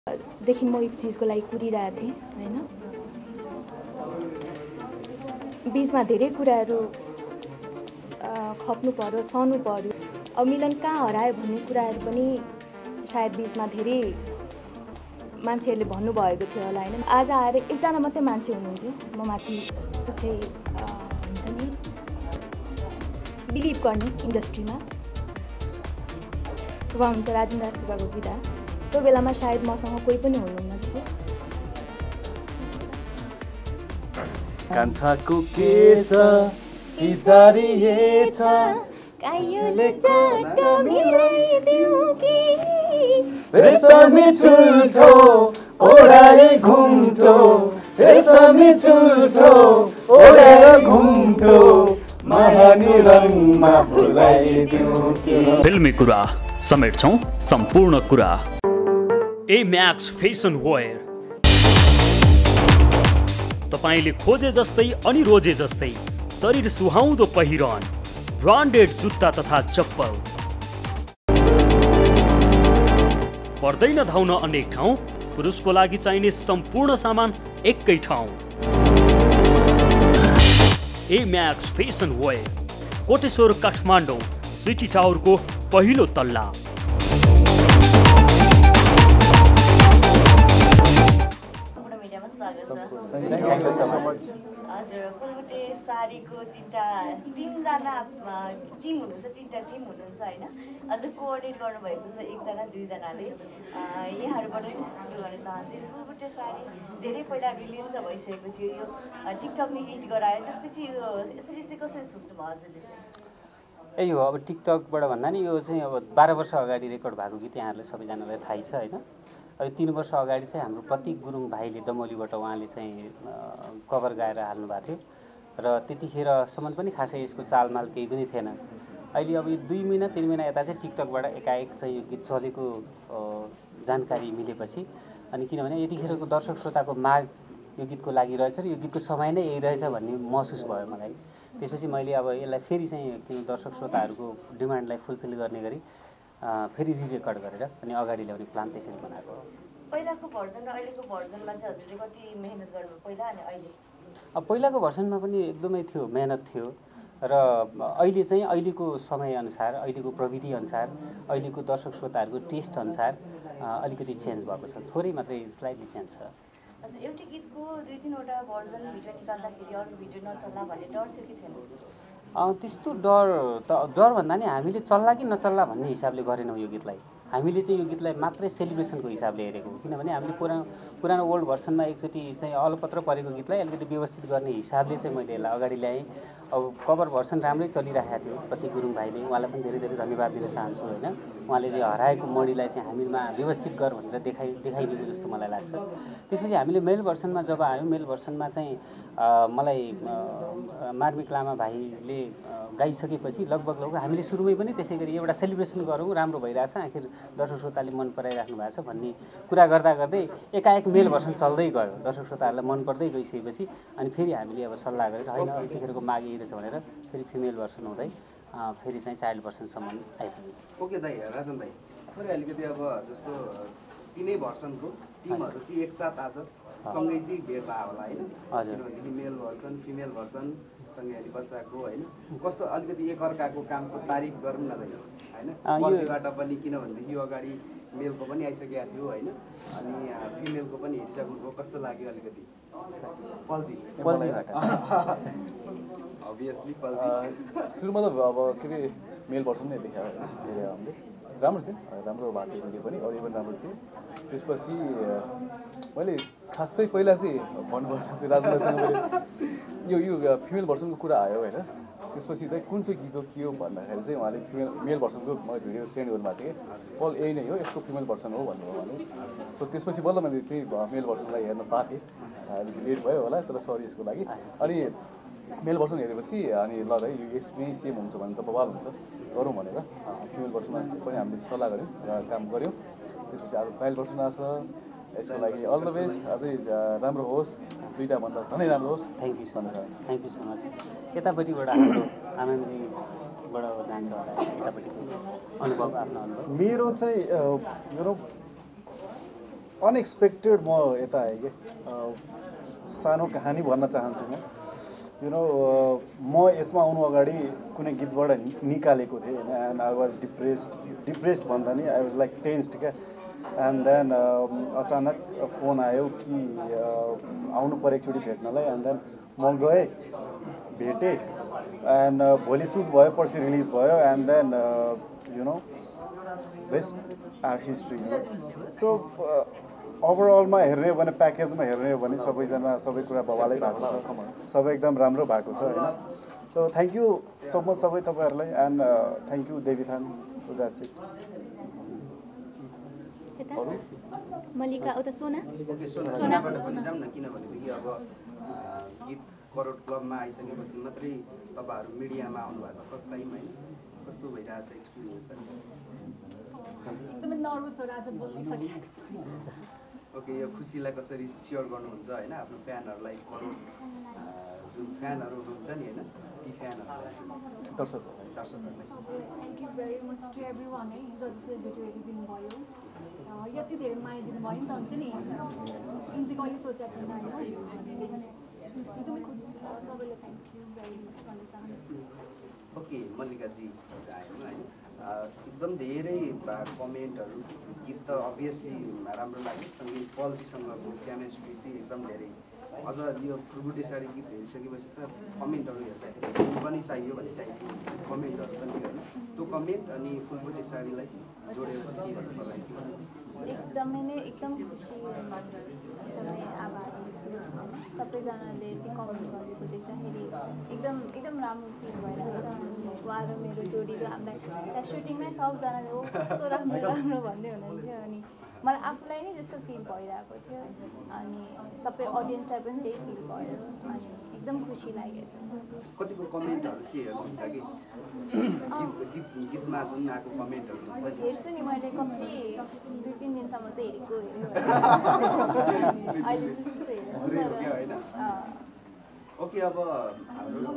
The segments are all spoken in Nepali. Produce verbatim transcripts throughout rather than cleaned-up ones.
देखि म एक चिजको लागि कुरिरहेको थिएँ हैन। बीचमा धेरै कुराहरू खप्नु पर्यो, सहनु पर्यो। अब मिलन कहाँ हरायो भन्ने कुराहरू पनि सायद बीचमा धेरै मान्छेहरूले भन्नुभएको थियो होला हैन। आज आएर एकजना मात्रै मान्छे हुनुहुन्थ्यो म माथि चाहिँ हुन्छ नि बिलिभ गर्ने इन्डस्ट्रीमा उहाँ हुन्छ राजेन्द्र सुब्बाको गीता। त्यो बेलामा सायद मसँग कोही पनि हुनुहुन्न थियो। कान्छाको केस पिचारिएछ काइयोले चाट मिलाइदेऊ कि रेशमी चुल्ठो ओढाई घुम्टो रेशमी चुल्ठो ओढाई घुम्टो महानी रङमा फुलाइदेऊ कि। फिल्मी कुरा समेट्छौं सम्पूर्ण कुरा। ए म्याक्स फेसन वेयर तपाईले खोजे जस्तै अनि रोजे जस्तै शरीर सुहाउँदो पहिरन ब्रान्डेड जुत्ता तथा चप्पल पर्दैन धाउन अनेक ठाउँ पुरुषको लागि चाहिने सम्पूर्ण सामान एकै ठाउँ। A Max fashion wear Koteshwor Kathmandu city टावरको पहिलो तल्ला। हजुर फुलबुटे साडीको तिनवटा तिनजना टिम हुनुहुन्छ तिनवटा टिम हुनुहुन्छ होइन। अझ कोअर्डिनेट गर्नुभएको छ एकजना दुईजनाले। यहाँहरूबाट सुरु गर्न चाहन्छु। फुलबुटे साडी धेरै पहिला रिलिज त भइसकेको थियो, यो टिकटकले हिट गरायो, त्यसपछि यसरी चाहिँ कसरी सोच्नुभयो हजुरले चाहिँ? यही हो अब टिकटकबाट भन्दा नि यो चाहिँ अब बाह्र वर्ष अगाडि रेकर्ड भएको गीत यहाँहरूले सबैजनालाई थाहै छ होइन। अब तीन वर्ष अगाडि चाहिँ हाम्रो प्रतीक गुरुङ भाइले दमोलीबाट उहाँले चाहिँ कभर गाएर हाल्नु भएको थियो र त्यतिखेरसम्म पनि खासै यसको चालमाल केही पनि थिएन। अहिले अब यो दुई महिना तिन महिना यता चाहिँ टिकटकबाट एकाएक चाहिँ यो गीत चलेको जानकारी मिलेपछि अनि किनभने यतिखेरको दर्शक श्रोताको माग यो गीतको लागि रहेछ र यो गीतको समय नै यही रहेछ भन्ने महसुस भयो मलाई। त्यसपछि मैले अब यसलाई फेरि चाहिँ किन दर्शक श्रोताहरूको डिमान्डलाई फुलफिल गर्ने गरी फेरि रिरेकर्ड गरेर अनि अगाडि ल्याउने प्लान त्यसरी बनाएको हो। पहिलाको भर्जन र अहिलेको भर्जनमा चाहिँ हजुरले कति मेहनत गर्नुभयो पहिला अनि अहिले? अब पहिलाको भर्सनमा पनि एकदमै थियो, मेहनत थियो र अहिले चाहिँ अहिलेको समयअनुसार अहिलेको प्रविधि अनुसार अहिलेको दर्शक श्रोताहरूको टेस्ट अनुसार अलिकति चेन्ज भएको छ, थोरै मात्रै स्लाइटली चेन्ज छ। अच्छा, एउटै गीतको दुई तिनवटा भर्जन भिडियो निकाल्दाखेरि अरू भिडियो नचल्ला भन्ने डर थियो कि थिएन? त्यस्तो डर त डर भन्दा नि हामीले चल्ला कि नचल्ला भन्ने हिसाबले गरेनौँ यो गीतलाई। हामीले चाहिँ यो गीतलाई मात्रै सेलिब्रेसनको हिसाबले हेरेको हो किनभने हामीले पुरानो पुरानो ओल्ड भर्सनमा एकचोटि चाहिँ अलपत्र परेको गीतलाई अलिकति व्यवस्थित गर्ने हिसाबले चाहिँ मैले यसलाई अगाडि ल्याएँ। अब कभर भर्सन राम्रै चलिरहेको थियो प्रतीक गुरुङ भाइले, उहाँलाई पनि धेरै धेरै धन्यवाद दिन चाहन्छु होइन। उहाँले चाहिँ हराएको मणिलाई चाहिँ हामीमा व्यवस्थित गर भनेर देखाइ देखाइदिएको जस्तो मलाई लाग्छ। त्यसपछि हामीले मेल भर्सनमा जब आयौँ मेल भर्सनमा चाहिँ मलाई मार्मिक लामा भाइले गाइसकेपछि लगभग लगभग हामीले सुरुमै पनि त्यसै गरी एउटा सेलिब्रेसन गरौँ, राम्रो भइरहेछ, आखिर दर्शक श्रोताले मन पराइराख्नु भएको छ भन्ने कुरा गर्दा गर्दै एकाएक मेल भर्सन चल्दै गयो। दर्शक श्रोताहरूलाई मन पर्दै गइसकेपछि अनि फेरि हामीले अब सल्लाह गरेर होइन यतिखेरको माग यही रहेछ भनेर फेरि फिमेल भर्सन हुँदै फेरि चाहिँ चाइल्ड भर्सनसम्म आइपुग्यो। ओके दाइ, राजन दाइ, थोरै अलिकति अब जस्तो तिनै भर्सनको टिमहरू चाहिँ एकसाथ आज सँगै चाहिँ भेट भयो होला होइन? हजुर, किनभने मेल भर्सन फिमेल भर्सन सँगै अलि बच्चाको होइन कस्तो अलिकति एकअर्काको कामको तारिफ गरौँ न दाइ होइन? पल्जीबाट पनि किनभनेदेखि यो अगाडि मेलको पनि आइसकेको थियो होइन अनि फिमेलको पनि हेरिसक्नुभयो, कस्तो लाग्यो अलिकति? पल्जी पल्जीबाट अभियसली पल्जी सुरुमा त अब के अरे मेल भर्सन नै देखायो धेरै हामीले राम्रो थियो, राम्रो भएको थियो भिडियो पनि, अडियो पनि राम्रो थियो। त्यसपछि मैले खासै पहिला चाहिँ भन्नुपर्दा चाहिँ राजनासँग मैले यो यो फिमेल भर्सनको कुरा आयो होइन। त्यसपछि चाहिँ कुन चाहिँ गीत हो के हो भन्दाखेरि चाहिँ उहाँले फिमेल मेल भर्सनको मैले भिडियो सेन्ड गर्नुभएको थिएँ, पल यही नै हो यसको फिमेल भर्सन हो भन्नुभयो उहाँले। सो त्यसपछि बल्ल मैले चाहिँ मेल भर्सनलाई हेर्न पाएको थिएँ, अलिक लेट भयो होला तर सरी यसको लागि। अनि मेल भर्सन हेरेपछि अनि ल है यो यसमै सेम हुन्छ भने त बवाल हुन्छ गरौँ भनेर फिमेल भर्सनमा पनि हामीले सल्लाह गऱ्यौँ र काम गऱ्यौँ। त्यसपछि आज चाइल्ड भर्सन आएको छ, यसको लागि अल द बेस्ट, अझै राम्रो होस्, दुईवटा भन्दा झनै राम्रो होस्। Thank you so much, thank you so much. यतापट्टिबाट हाम्रो आनन्दीबाट जान्छ होला, यतापट्टिको अनुभव आफ्नो अनुभव? मेरो चाहिँ मेरो अनएक्सपेक्टेड म यता आएँ कि सानो कहानी भन्न चाहन्छु म यु नो म यसमा आउनु अगाडि कुनै गीतबाट निकालेको थिएँ होइन and I was depressed depressed भन्दा नि आई वाज लाइक टेन्स्ड क्या एन्ड देन अचानक फोन आयो कि आउनु पऱ्यो एकचोटि भेट्नलाई एन्ड देन म गएँ भेटेँ एन्ड भोलि सुट भयो पर्सि रिलिज भयो and then you know rest are history so ओभरअलमा हेर्ने हो भने प्याकेजमा हेर्ने हो भने सबैजना सबै कुरा बवालै भएको छ सबै एकदम राम्रो भएको छ होइन so thank you so much सबै तपाईँहरूलाई and thank you Devithan so that's it Mallika उता सोना सोनाबाट पनि जाऊँ न किनभनेदेखि अब गीत करोड क्लबमा आइसकेपछि मात्रै तपाईँहरू मिडियामा आउनु भएको छ फर्स्ट टाइम होइन कस्तो भइरहेको छ एक्सपिरियन्स एकदमै नर्भस हो आज बोल्न सकिरहेको छु ओके यो खुसीलाई कसरी सेयर गर्नुहुन्छ होइन आफ्नो फ्यानहरूलाई करोड जुन फ्यानहरू हुनुहुन्छ नि होइन ती फ्यानहरूलाई दर्शक दर्शकहरूलाई thank you very much to everyone है जसले भिडियो हेरिदिनु भयो यति धेरै माया दिनुभयो नि त हुन्छ नि जुन चाहिँ कहिले सोचेको थिएन होइन एकदमै खुसी छु सबैलाई थ्याङ्क यू भेरी मच भन्न चाहन्छु ओके मल्लिकाजी आयौँ होइन एकदम धेरै कमेन्टहरू गीत त अभियसली राम्रो लाग्यो सँगै पल्सीसँगको केमिस्ट्री चाहिँ एकदम धेरै अझ यो फुलबुटे साडी गीत हेरिसकेपछि त कमेन्टहरू हेर्दाखेरि पनि चाहियो भन्ने टाइपको कमेन्टहरू पनि होइन त्यो कमेन्ट अनि फुलबुटे साडीलाई जोडेर चाहिँ के भन्नु पर्ला एकदमै नै एकदम खुसी एकदमै आभारी छु सबैजनाले त्यो कमेन्ट गरेको देख्दाखेरि एकदम एकदम राम्रो फिल भइरहेको छ उहाँ र मेरो जोडीको हामीलाई त्यहाँ सुटिङमै सबजनाले ओ कस्तो राम्रो राम्रो भन्दै हुनुहुन्थ्यो अनि मलाई आफूलाई नै जस्तो फिल भइरहेको थियो अनि सबै अडियन्सलाई पनि त्यही फिल भयो अनि एकदम खुसी लागेको छ कतिको कमेन्टहरू चाहिँ हेर्नुहुन्छ कि गीत गीत गीतमा जुन आएको कमेन्टहरू हुन्छ हेर्छु नि मैले कति दुई तिन दिनसम्म त हेरेको हेरेको अहिले जस्तो होइन ओके अब हाम्रो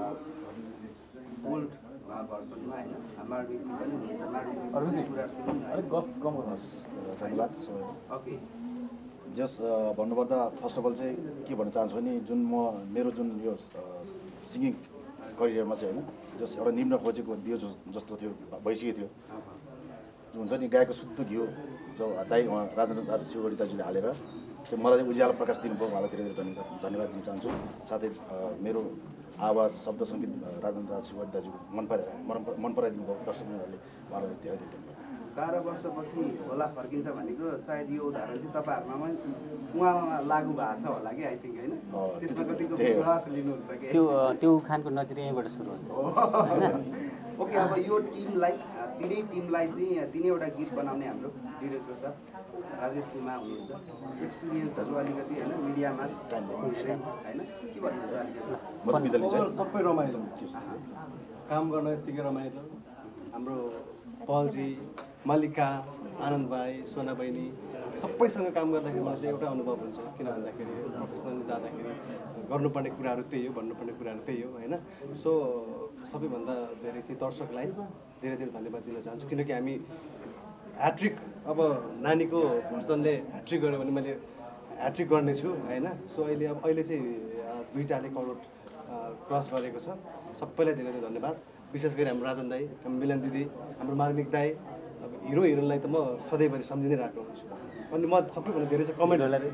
ओल्ड भर्सनमा होइन मारुजी पनि हुनुहुन्छ मारुजी कुरा सुनौँ न अलिक गफ कम गर्नुहोस् धन्यवाद ओके जस भन्नुपर्दा फर्स्ट अफ अल चाहिँ के भन्न चाहन्छु भने जुन म मेरो जुन यो सिङ्गिङ करियरमा चाहिँ होइन जस एउटा निम्न खोजेको दियो जस्तो थियो भइसकेको थियो हुन्छ नि गाईको शुद्ध घिउ जो दाई राजेन्द्र राज शिवगढी दाजुले हालेर चाहिँ मलाई चाहिँ उज्यालो प्रकाश दिनुभयो उहाँलाई धेरै धेरै धन्यवाद धन्यवाद दिन चाहन्छु साथै मेरो आवाज शब्द सङ्गीत राजेन्द्र राज शिवगढी दाजुको मन पराए मन पराइदिनु भयो दर्शकहरूले उहाँलाई धेरै धेरै धन्यवाद बाह्र वर्षपछि होला फर्किन्छ भनेको सायद यो उदाहरण चाहिँ तपाईँहरूमा पनि उहाँमा लागु भएको छ होला कि आई थिङ्क होइन त्यसमा कतिको विश्वास लिनुहुन्छ कि त्यो त्यो उखानको नजिर यहीँबाट सुरु हुन्छ ओके अब यो टिमलाई तिनै टिमलाई चाहिँ तिनैवटा गीत बनाउने हाम्रो डिरेक्टर सर राजेश कुमा हुनुहुन्छ एक्सपिरियन्सहरू अलिकति होइन मिडियामा होइन के भन्नुहुन्छ अलिकति सबै रमाइलो काम गर्न यत्तिकै रमाइलो हाम्रो पलजी मल्लिका आनन्द भाइ सोना बहिनी सबैसँग काम गर्दाखेरि मलाई चाहिँ एउटा अनुभव हुन्छ किन भन्दाखेरि प्रोफेसनली जाँदाखेरि गर्नुपर्ने कुराहरू त्यही हो भन्नुपर्ने कुराहरू त्यही हो होइन सो सबैभन्दा धेरै चाहिँ दर्शकलाई धेरै धेरै धन्यवाद दिन चाहन्छु किनकि हामी ह्याट्रिक अब नानीको भर्सनले ह्याट्रिक गर्यो भने मैले ह्याट्रिक गर्नेछु होइन सो अहिले अब अहिले चाहिँ दुईवटाले करोड क्रस गरेको छ सबैलाई धेरै धेरै धन्यवाद विशेष गरी हाम्रो राजन दाई हाम्रो मिलन दिदी हाम्रो मार्मिक दाई अब हिरो हिरोइनलाई त म सधैँभरि सम्झिँदै राखेको हुन्छु अनि म सबैभन्दा धेरै चाहिँ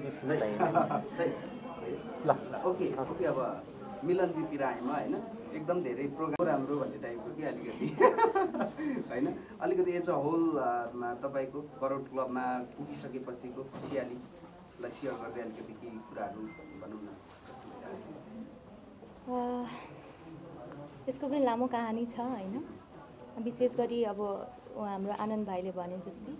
कमेन्ट ल ओके ओके अब मिलनजीतिर आएमा होइन एकदम धेरै प्रोग्राम राम्रो भन्ने टाइपको कि अलिकति होइन अलिकति एज अ होल तपाईँको करोड क्लबमा पुगिसकेपछिको खुसियालीलाई सेयर गर्दै अलिकति केही कुराहरू भनौँ न कस्तो भइरहेको छ यसको पनि लामो कहानी छ होइन विशेष गरी अब हाम्रो आनन्द भाइले भने जस्तै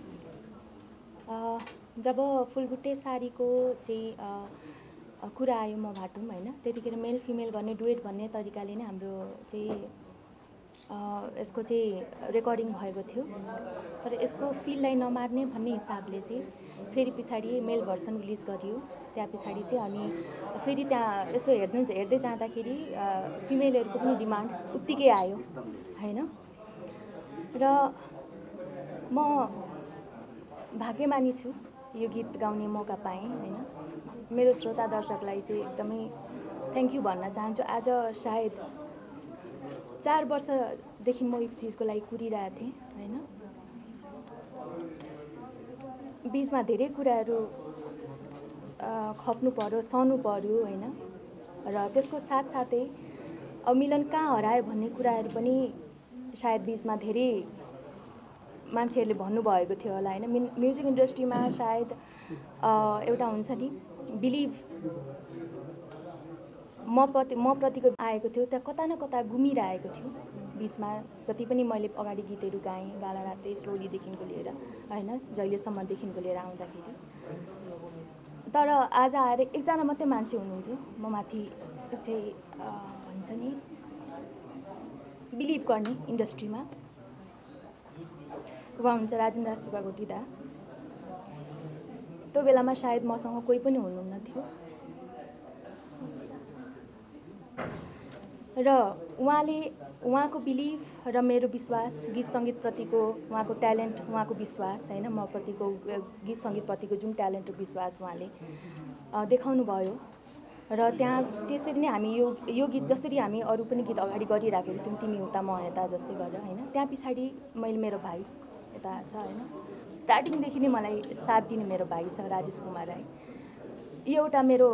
जब फुलबुट्टे साडीको चाहिँ कुरा आयो म भाटौँ होइन त्यतिखेर मेल फिमेल गर्ने डुएट भन्ने तरिकाले नै हाम्रो चाहिँ यसको चाहिँ रेकर्डिङ भएको थियो तर यसको फिललाई नमार्ने भन्ने हिसाबले चाहिँ फेरि पछाडि मेल भर्सन रिलिज गरियो त्यहाँ पछाडि चाहिँ अनि फेरि त्यहाँ यसो हेर्नु हेर्दै जाँदाखेरि फिमेलहरूको पनि डिमान्ड उत्तिकै आयो होइन र म भाग्यमानी छु यो गीत गाउने मौका पाएँ होइन। मेरो श्रोता दर्शकलाई चाहिँ एकदमै थ्याङ्क यू भन्न चाहन्छु। आज सायद चार वर्षदेखि म यो चिजको लागि कुरिरहेको थिएँ होइन। बिचमा धेरै कुराहरू खप्नु पर्यो, सहनु पर्यो होइन। र त्यसको साथसाथै अब मिलन कहाँ हरायो भन्ने कुराहरू पनि सायद बिचमा धेरै मान्छेहरूले भन्नुभएको थियो होला होइन। म्युजिक इन्डस्ट्रीमा सायद एउटा हुन्छ नि बिलिभ म प्रति म प्रतिको आएको थियो, त्यहाँ कता न कता गुमिरहेको थियो बिचमा। जति पनि मैले अगाडि गीतहरू गाएँ, गाला रातै स्लोलीदेखिको लिएर होइन, जहिलेसम्मदेखिको लिएर आउँदाखेरि, तर आज आएर एकजना मात्रै मान्छे हुनुहुन्थ्यो म माथि चाहिँ भन्छ नि बिलिभ गर्ने इन्डस्ट्रीमा। उहाँ हुन्छ राजेन्द्र शिवाकोटी दा। त्यो बेलामा सायद मसँग कोही पनि हुनुहुन्न थियो र उहाँले उहाँको बिलिभ र मेरो विश्वास, गीत सङ्गीतप्रतिको उहाँको ट्यालेन्ट, उहाँको विश्वास होइन, म प्रतिको गीत सङ्गीतप्रतिको जुन ट्यालेन्ट र विश्वास उहाँले देखाउनु भयो। र त्यहाँ त्यसरी नै हामी यो यो गीत जसरी हामी अरू पनि गीत अगाडि गरिराखेको थियौँ, तिमी उता म यता जस्तै गरेर होइन, त्यहाँ पछाडि मैले मेरो भाइ यता छ होइन, स्टार्टिङदेखि नै मलाई साथ दिने मेरो भाइ छ राजेश कुमार राई। यो एउटा मेरो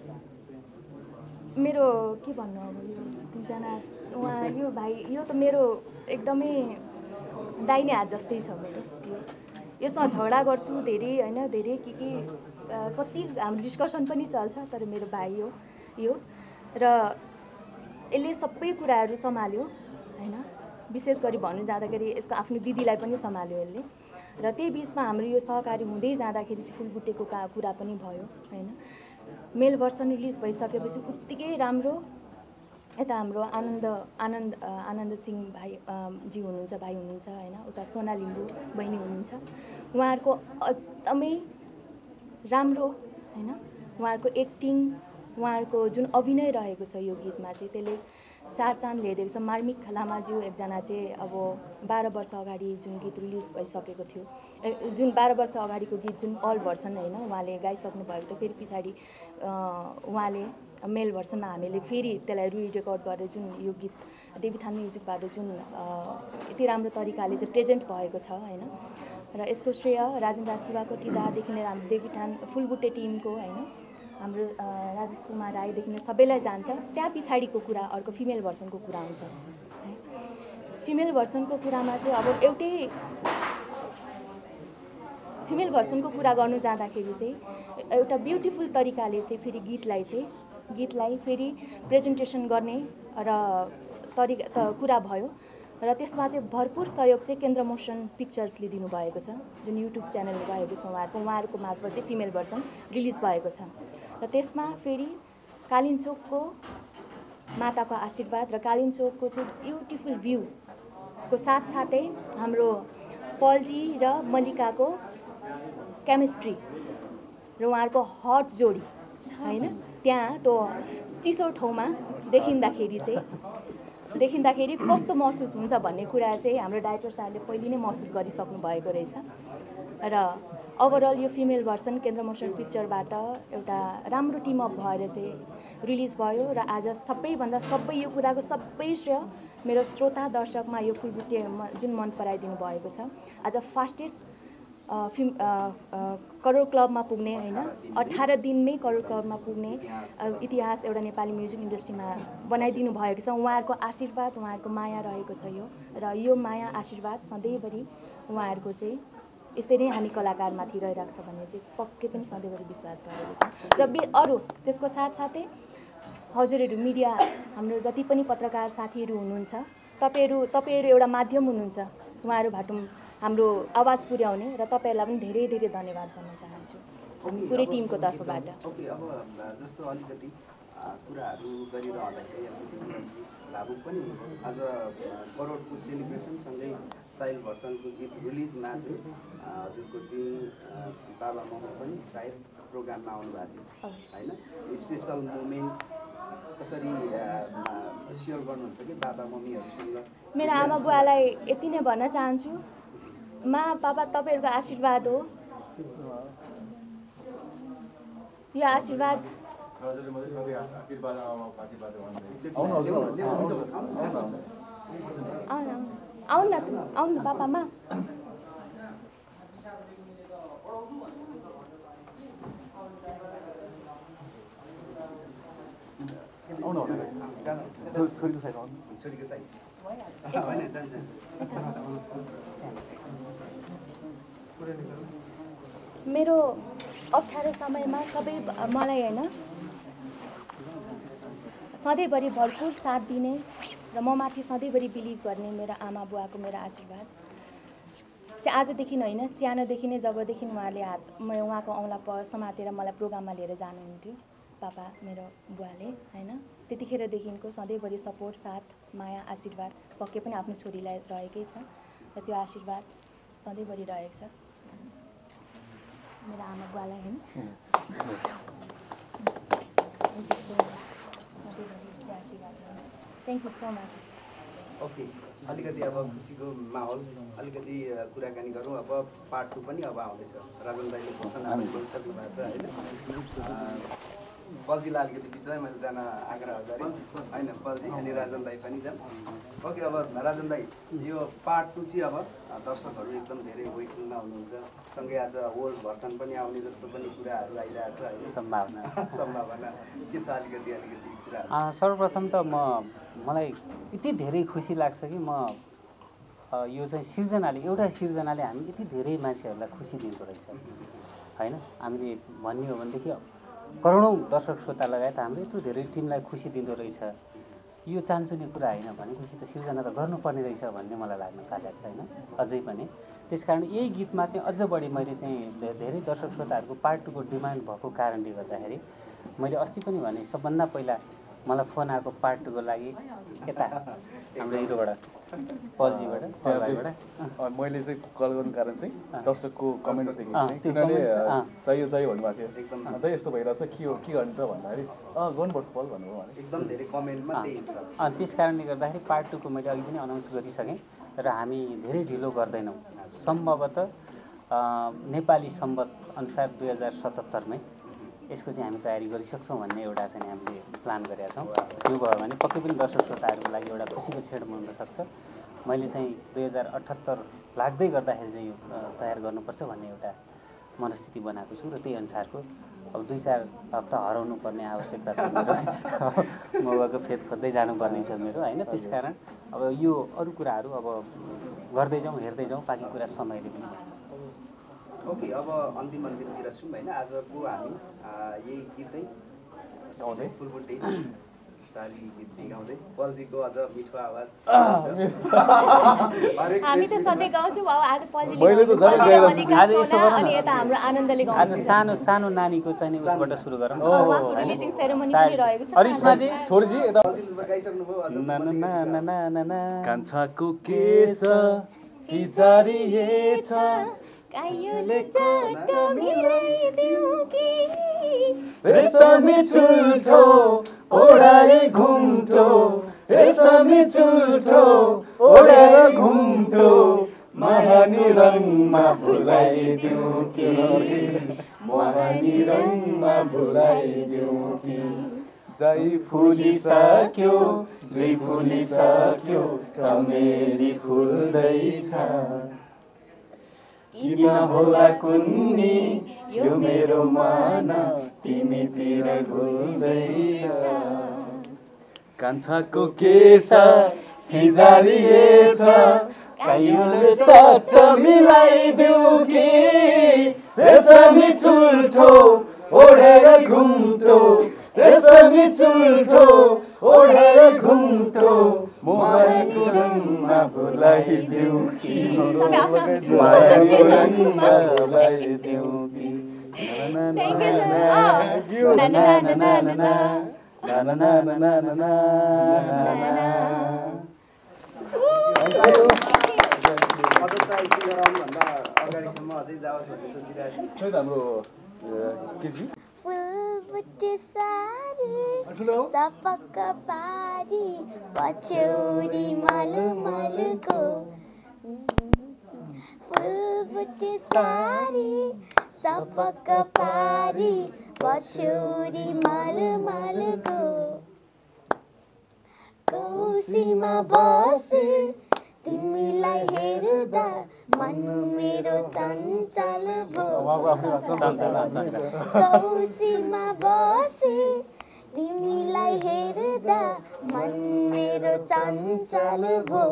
मेरो के भन्नु अब यो दुईजना उहाँ यो भाइ यो त मेरो एकदमै दाहिने हात जस्तै छ मेरो। यो यसमा झगडा गर्छु धेरै होइन, धेरै के के कति हाम्रो डिस्कसन पनि चल्छ, तर मेरो भाइ हो यो। र यसले सबै कुराहरू सम्हाल्यो होइन। विशेष गरी भन्नु जाँदाखेरि यसको आफ्नो दिदीलाई पनि सम्हाल्यो यसले। र त्यही बिचमा हाम्रो यो सहकारी हुँदै जाँदाखेरि चाहिँ फुलबुट्टेको का कुरा पनि भयो होइन। मेल भर्सन रिलिज भइसकेपछि उत्तिकै राम्रो यता हाम्रो आनन्द आनन्द आनन्द सिंह भाइ जी हुनुहुन्छ, भाइ हुनुहुन्छ होइन, उता सोना लिम्बू बहिनी हुनुहुन्छ। उहाँहरूको एकदमै राम्रो होइन, उहाँहरूको एक्टिङ, उहाँहरूको जुन अभिनय रहेको छ यो गीतमा चाहिँ त्यसले चार चाँद ल्याइदिएको छ। मार्मिक लामाज्यू एकजना चाहिँ अब बाह्र वर्ष अगाडि जुन गीत रिलिज भइसकेको थियो, जुन बाह्र वर्ष अगाडिको गीत जुन अल भर्सन होइन उहाँले गाइसक्नु भएको थियो, फेरि पछाडि उहाँले मेल भर्सनमा हामीले फेरि त्यसलाई रिरेकर्ड गरेर जुन यो गीत देवीथान म्युजिकबाट जुन यति राम्रो तरिकाले चाहिँ प्रेजेन्ट भएको छ होइन। र यसको श्रेय राजेन्द्र शिवाकोटी दादेखि लिएर हाम्रो देवीथान फुलबुट्टे टिमको होइन, हाम्रो राजेश कुमार राईदेखि लिएर सबैलाई जान्छ। त्यहाँ पछाडिको कुरा अर्को फिमेल भर्सनको कुरा हुन्छ है। फिमेल भर्सनको कुरामा चाहिँ अब एउटै फिमेल भर्सनको कुरा गर्नु जाँदाखेरि चाहिँ एउटा ब्युटिफुल तरिकाले चाहिँ फेरि गीतलाई चाहिँ गीतलाई फेरि प्रेजेन्टेसन गर्ने र तरिका त कुरा भयो। र त्यसमा चाहिँ भरपुर सहयोग चाहिँ केन्द्र मोसन पिक्चर्सले दिनुभएको छ, जुन युट्युब च्यानल रहेको छ उहाँहरूको उहाँहरूको मार्फत चाहिँ फिमेल भर्सन रिलिज भएको छ। र त्यसमा फेरि कालिन्चोकको माताको आशीर्वाद र कालिन्चोकको चाहिँ ब्युटिफुल भ्यूको साथसाथै हाम्रो पल्जी र मल्लिकाको केमिस्ट्री र उहाँहरूको हट जोडी होइन, त्यहाँ त्यो चिसो ठाउँमा देखिँदाखेरि चाहिँ देखिँदाखेरि कस्तो महसुस हुन्छ भन्ने कुरा चाहिँ हाम्रो डाइरेक्टर साहबले पहिले नै महसुस गरिसक्नु भएको रहेछ। र ओभरअल यो फिमेल भर्सन केन्द्र मोसन पिक्चरबाट एउटा राम्रो टिम अप भएर चाहिँ रिलिज भयो। र आज सबैभन्दा सबै यो कुराको सबै श्रेय मेरो श्रोता दर्शकमा यो फुलबुट्टे जुन मन पराइदिनु भएको छ। आज फास्टेस्ट फिल्म करोड क्लबमा पुग्ने होइन, अठार दिनमै करोड क्लबमा पुग्ने इतिहास एउटा नेपाली म्युजिक इन्डस्ट्रीमा बनाइदिनु भएको छ। उहाँहरूको आशीर्वाद, उहाँहरूको माया रहेको छ यो। र यो माया आशीर्वाद सधैँभरि उहाँहरूको चाहिँ यसरी हामी कलाकारमाथि रहिरहेको छ भन्ने चाहिँ पक्कै पनि सधैँभरि विश्वास गरेको छ। र बे अरू त्यसको साथसाथै हजुरहरू मिडिया, हाम्रो जति पनि पत्रकार साथीहरू हुनुहुन्छ, तपाईँहरू तपाईँहरू एउटा माध्यम हुनुहुन्छ उहाँहरूबाट हाम्रो आवाज पुर्याउने, र तपाईँहरूलाई पनि धेरै धेरै धन्यवाद भन्न चाहन्छु हामी पुरै टिमको तर्फबाट। ओके, अब जस्तो अलिकति कुराहरू गरिरहँदाखेरि भावुक पनि आज करोडको सेलिब्रेसनसँगै चाइल्ड भर्सनको गीत रिलिजमा चाहिँ हजुरको चाहिँ बाबा मम्मी पनि सायद प्रोग्राममा आउनु भएको थियो होइन। स्पेसल मोमेन्ट कसरी सेयर गर्नुहुन्छ कि बाबा मम्मीहरूसँग? मेरो आमा बुवालाई यति नै भन्न चाहन्छु, मा पापा तपाईँहरूको आशीर्वाद हो यो आशीर्वाद आउनु आउनु न आउनु न पापामा छोरीको साइड आउनु छोरीको साइड होइन जान्छ मेरो अप्ठ्यारो समयमा सबै मलाई होइन सधैँभरि भरपुर साथ दिने र म माथि सधैँभरि बिलिभ गर्ने मेरो आमा बुवाको मेरो आशीर्वाद से आजदेखि होइन सानोदेखि नै जबदेखि उहाँले हात म उहाँको औँला प समातेर मलाई प्रोग्राममा लिएर जानुहुन्थ्यो पापा मेरो बुवाले होइन त्यतिखेरदेखिको सधैँभरि सपोर्ट साथ माया आशीर्वाद पक्कै पनि आफ्नो छोरीलाई रहेकै छ र त्यो आशीर्वाद सधैँभरि रहेको छ मेरो आमा बुवालाई होइन थ्याङ्क यू सो मच सधैँभरि यस्तै आशीर्वाद हुन्छ thank you so much okay अलिकति अब खुसीको माहौल अलिकति कुराकानी गरौँ अब पार्ट टू पनि अब आउँदैछ राजन दाइले घोषणा गरिसक्नु भएको छ होइन पल्जीलाई अलिकति बिचमै मैले जान आग्रह गरेँ होइन पल्जी अनि राजन दाई पनि जान् ओके अब राजन दाई यो पार्ट टू चाहिँ अब दर्शकहरू एकदम धेरै वेटिङमा हुनुहुन्छ सँगै आज ओल्ड भर्सन पनि आउने जस्तो पनि कुराहरू आइरहेछ होइन सम्भावना सम्भावना के छ अलिकति अलिकति कुरा सर्वप्रथम त म मलाई यति धेरै खुसी लाग्छ कि म यो चाहिँ सिर्जनाले एउटा सिर्जनाले हामी यति धेरै मान्छेहरूलाई खुसी दिँदो रहेछ होइन हामीले भन्ने हो भनेदेखि करोडौँ दर्शक श्रोता लगायत हाम्रो यत्रो धेरै टिमलाई खुसी दिँदो रहेछ यो चान्चुने कुरा होइन भनेपछि त सिर्जना त गर्नुपर्ने रहेछ भन्ने मलाई लाग्न थालेको छ होइन अझै पनि त्यसकारण यही गीतमा चाहिँ अझ बढी मैले चाहिँ धेरै दर्शक श्रोताहरूको पार्ट टूको डिमान्ड भएको कारणले गर्दाखेरि मैले अस्ति पनि भने सबभन्दा पहिला मलाई फोन आएको पार्ट टूको लागि यता हाम्रो हिरोबाट पल्जीबाट त्यहाँ मैले चाहिँ कल गर्नु कारण चाहिँ दर्शकको कमेन्ट्स देखेको थिएँ किनभने चाहियो चाहियो भन्नुभएको थियो एकदम अन्त यस्तो भइरहेछ के हो के गर्ने त भन्दाखेरि अँ गर्नुपर्छ पल भन्नुभयो भने एकदम धेरै कमेन्टमा त्यही छ त्यस कारणले गर्दाखेरि पार्ट टूको मैले अघि पनि अनाउन्स गरिसकेँ र हामी धेरै ढिलो गर्दैनौँ सम्भवतः नेपाली सम्वत अनुसार दुई हजार सतहत्तरमै यसको चाहिँ हामी तयारी गरिसक्छौँ भन्ने एउटा चाहिँ हामीले प्लान गरेका छौँ त्यो भयो भने पक्कै पनि दर्शक श्रोताहरूको लागि एउटा खुसीको क्षण बन्न सक्छ मैले चाहिँ दुई हजार अठहत्तर लाग्दै गर्दाखेरि चाहिँ यो तयार गर्नुपर्छ भन्ने एउटा मनस्थिति बनाएको छु र त्यही अनुसारको अब दुई चार हप्ता हराउनु पर्ने आवश्यकता छ मेरो मौकाको फेद खोज्दै जानुपर्ने छ मेरो होइन त्यसकारण अब यो अरू कुराहरू अब गर्दै जाउँ हेर्दै जाउँ बाँकी कुरा समयले पनि भन्छ ओके अब अन्तिम अन्तिमतिर छौँ होइन आजको हामी यही गीत नै गाउँदै फुलबुट्टी साली गीत गाउँदै पल्जीको अझ मिठो आवाज हामी त सधैँ गाउँछौँ अब आज मैले त झन् गाइरहेछु आज यसो गरौँ अनि यता हाम्रो आनन्दले गाउँछ आज सानो सानो नानीको चाहिँ उसबाट सुरु गरौँ रिलिजिङ सेरेमनी पनि रहेको छ अरिश्माजी छोरीजी यता गाइसक्नुभयो अझ ना ना ना ना ना ना कान्छाको केस फिजारिएछ कायोले चट्ट मिलाइदेऊ कि रेशमी चुल्ठो ओढाई घुम्टो रेशमी चुल्ठो ओढाई घुम्टो महानी रङमा भुलाइदेऊ कि महानी रङमा भुलाइदेऊ कि जाइ फुलिसक्यो जुई फुलिसक्यो चमेली फुल्दैछ किन होला कुन्नी यो मेरो मन तिमीतिर घुल्दैछ कान्छाको केस फिजारिएछ कायोले चट्ट मिलाइदेऊ कि रेशमी चुल्ठो ओढेर घुम्टो रेशमी चुल्ठो ओढेर घुम्टो मायाको रङमा भुलाइदेऊ कि मायाको रङमा भुलाइदेऊ कि ना ना ना ना ना ना ना ना ना ना ना ना अझ चाहिँ सिङ्गर आउनुभन्दा अगाडिसम्म अझै जाओस् भन्ने सोचिरहेको खै त हाम्रो केजी फुलबुट्टी सारी सपक्क पारी पछौरी मलु मलुको फुलबुट्टी सारी सपक्क पारी पछौरी माल मालको कौसीमा बसे तिमीलाई हेर्दा मन मेरो चञ्चल भो कौसीमा बसे तिमीलाई हेर्दा मन मेरो चञ्चल भो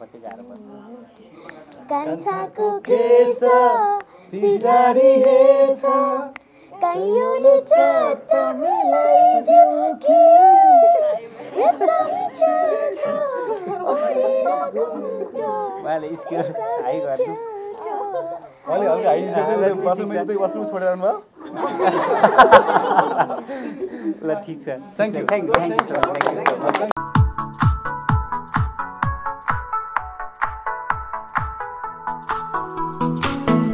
कान्छाको केश फिजारी हेर्छ कैयोले चट्ट मिलाइदेऊ कि रेशमी छेल्छ ओडेर घुम्टो वाले स्केल हाई गर्नु वाले हल्का हाई स्केल बस्नु मेरो त बस्नु छोडेर भयो ल ठीक छ thank you thank you thank you so much